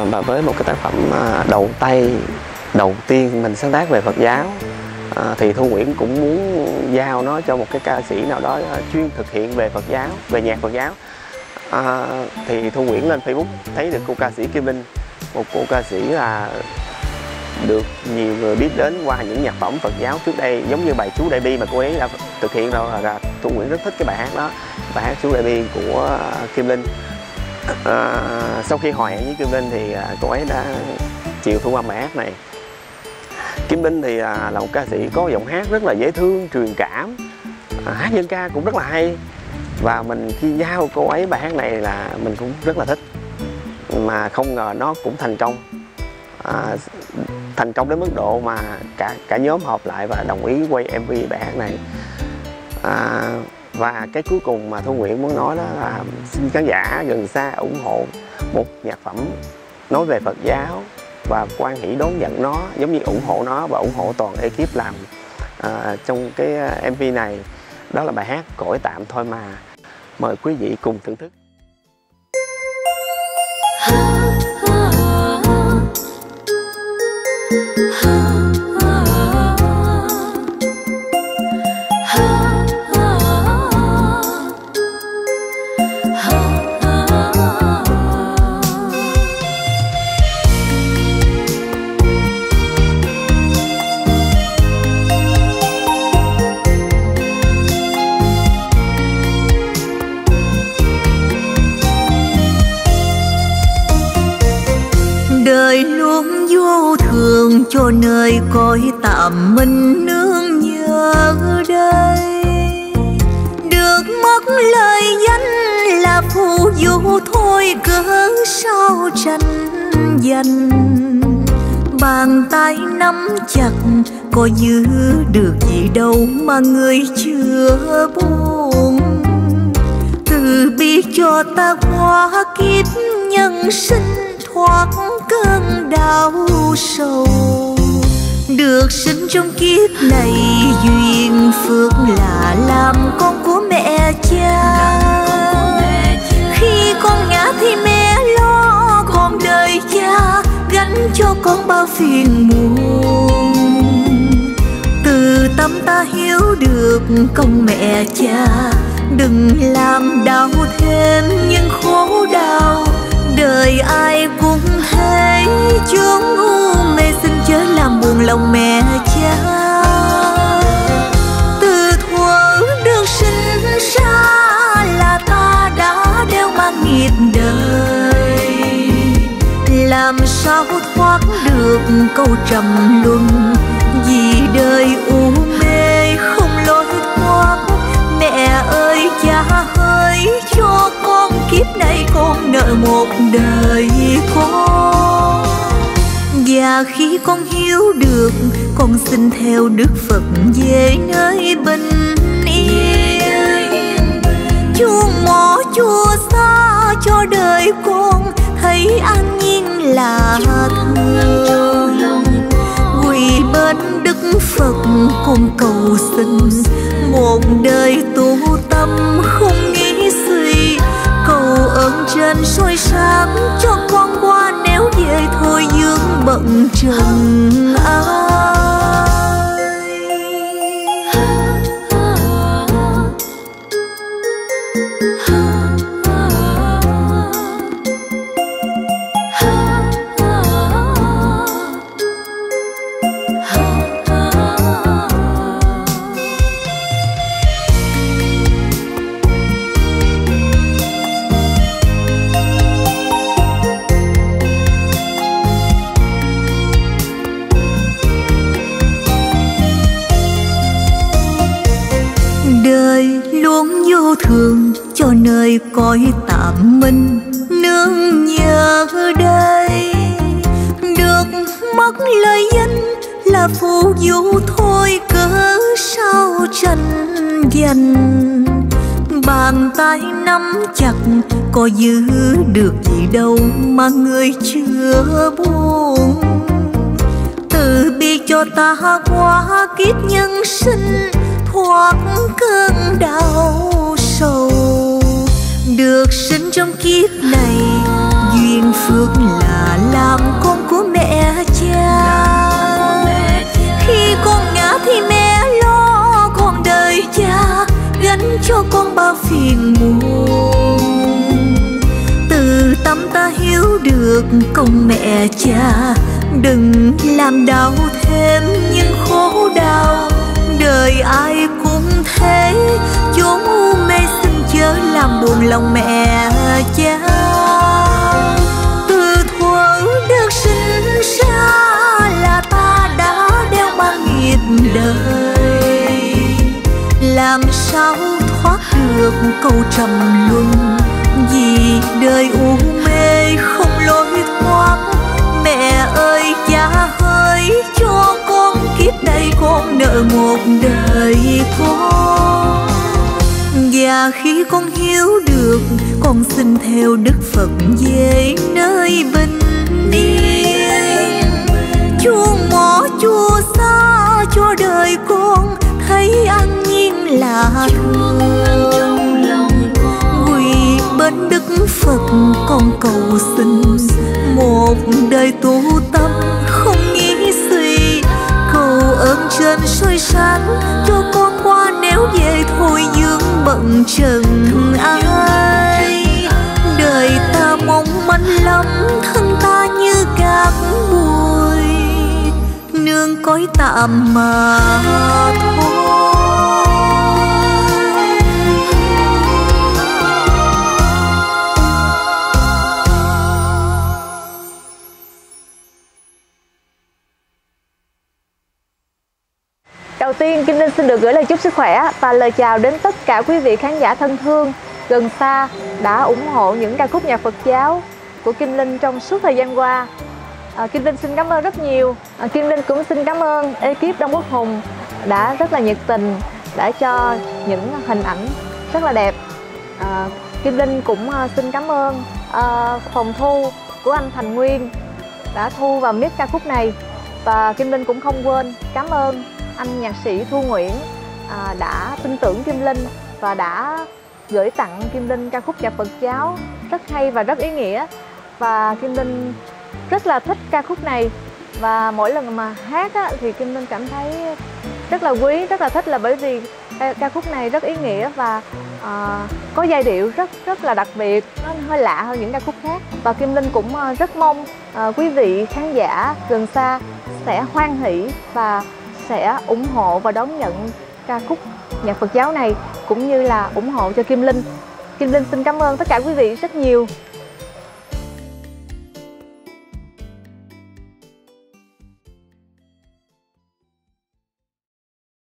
Và với một cái tác phẩm đầu tiên mình sáng tác về Phật giáo, thì Thu Nguyễn cũng muốn giao nó cho một cái ca sĩ nào đó chuyên thực hiện về Phật giáo, về nhạc Phật giáo. Thì Thu Nguyễn lên Facebook thấy được cô ca sĩ Kim Linh, một cô ca sĩ là được nhiều người biết đến qua những nhạc phẩm Phật giáo trước đây, giống như bài Chú Đại Bi mà cô ấy đã thực hiện rồi. Là Thu Nguyễn rất thích cái bài hát đó, bài hát Chú Đại Bi của Kim Linh. Sau khi hòa hẹn với Kim Linh thì cô ấy đã chịu thu âm bài hát này. Kim Linh thì là một ca sĩ có giọng hát rất là dễ thương, truyền cảm, hát dân ca cũng rất là hay. Và mình khi giao cô ấy bài hát này là mình cũng rất là thích, mà không ngờ nó cũng thành công đến mức độ mà cả nhóm họp lại và đồng ý quay MV bài hát này. Và cái cuối cùng mà Thu Nguyễn muốn nói đó là xin khán giả gần xa ủng hộ một nhạc phẩm nói về Phật giáo và quan hỷ đón nhận nó, giống như ủng hộ nó và ủng hộ toàn ekip làm trong cái MV này. Đó là bài hát Cõi Tạm Thôi Mà. Mời quý vị cùng thưởng thức. Đời luôn vô thường, cho nơi cõi tạm mình nương nhờ đây. Được mất lời danh là phù du thôi, cớ sao tranh giành. Bàn tay nắm chặt có giữ được gì đâu mà người chưa buồn. Từ bi cho ta qua kiếp nhân sinh, thoát cơn đau sầu. Được sinh trong kiếp này, duyên phước là làm con của mẹ cha. Khi con ngã thì mẹ lo, còn đời cha gánh cho con bao phiền muộn. Từ tâm ta hiểu được công mẹ cha, đừng làm đau thêm những khổ đau. Đời ai cũng thế, chốn u mê xin chớ làm buồn lòng mẹ cha. Từ thuở được sinh ra là ta đã đeo mang nghiệp đời. Làm sao thoát được câu trầm luân, vì đời u mê không lối thoát. Mẹ ơi cha ơi, cho con kiếp này con nợ một đời con. Và khi con hiểu được, con xin theo Đức Phật về nơi bình yên. Chuông mỏ chùa xa cho đời con thấy an nhiên là thường. Quỳ bên Đức Phật con cầu xin, một đời tu tâm không nghĩ suy. Cầu ơn trên soi sáng cho con qua, nếu về thôi dương bận trần ai. Thường cho nơi cõi tạm mình nương nhờ đây. Được mất lời danh là phù du thôi, cớ sao tranh giành. Bàn tay nắm chặt có giữ được gì đâu mà người chưa buồn. Từ bi cho ta qua kiếp nhân sinh, thoát cơn đau sầu. Được sinh trong kiếp này, duyên phước là tâm ta hiểu được công mẹ cha, đừng làm đau thêm những khổ đau. Đời ai cũng thế, chốn u mê xin chớ làm buồn lòng mẹ cha. Từ thuở được sinh ra là ta đã đeo mang nghiệp đời, làm sao thoát được câu trầm luân. Vì đời u mê không lối thoát, mẹ ơi cha ơi cho con kiếp này con nợ một đời con. Và khi con hiểu được, con xin theo Đức Phật về nơi bình yên. Chuông mỏ chùa xa cho đời con thấy an nhiên là thường. Quỳ bên Đức Phật con cầu xin, một đời tu tâm không nghĩ suy. Cầu ơn trên soi sáng cho con qua nếu về thôi dương bận trần ai. Đời ta mong manh lắm, thân ta như cát bụi, nương cõi tạm mà thôi. Đầu tiên, Kim Linh xin được gửi lời chúc sức khỏe và lời chào đến tất cả quý vị khán giả thân thương, gần xa đã ủng hộ những ca khúc nhạc Phật giáo của Kim Linh trong suốt thời gian qua. Kim Linh xin cảm ơn rất nhiều. Kim Linh cũng xin cảm ơn ekip Đông Quốc Hùng đã rất là nhiệt tình, đã cho những hình ảnh rất là đẹp. Kim Linh cũng xin cảm ơn phòng thu của anh Thành Nguyên đã thu và mix ca khúc này. Và Kim Linh cũng không quên cảm ơn anh nhạc sĩ Thu Nguyễn đã tin tưởng Kim Linh và đã gửi tặng Kim Linh ca khúc nhạc Phật giáo rất hay và rất ý nghĩa. Và Kim Linh rất là thích ca khúc này, và mỗi lần mà hát thì Kim Linh cảm thấy rất là quý, rất là thích, là bởi vì ca khúc này rất ý nghĩa và có giai điệu rất là đặc biệt, nó hơi lạ hơn những ca khúc khác. Và Kim Linh cũng rất mong quý vị khán giả gần xa sẽ hoan hỷ và sẽ ủng hộ và đón nhận ca khúc nhạc Phật giáo này, cũng như là ủng hộ cho Kim Linh. Kim Linh xin cảm ơn tất cả quý vị rất nhiều.